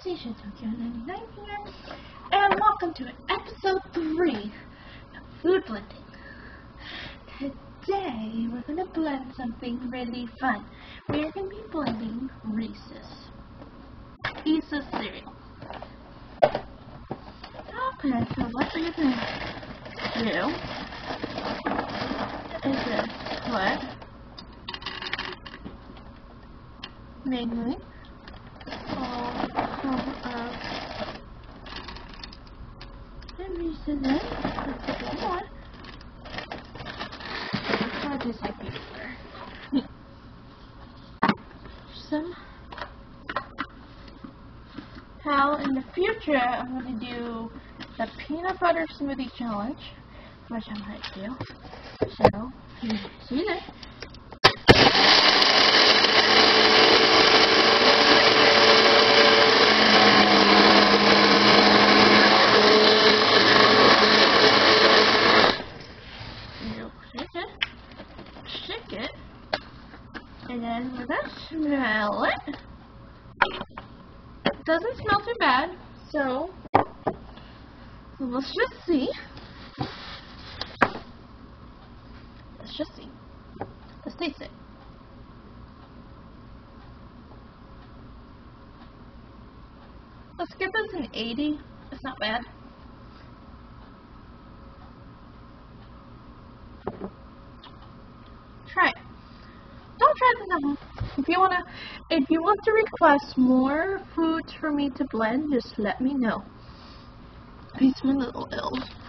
Anastasia Tokyo 99 here, and welcome to episode 3 of Food Blending. Today we're going to blend something really fun. We're going to be blending Reese's cereal. Okay, so what we're going to do is just put mainly Reese's in. Let's put some more. I'll just like before. Somehow in the future I'm going to do the peanut butter smoothie challenge, which I might do. So, see you there. Shake it, and then we're gonna smell it. It doesn't smell too bad, so let's just see. Let's taste it. Let's give this an 80. It's not bad. Try it. Don't try this at home. If you want to request more foods for me to blend, just let me know. I smell a little ill.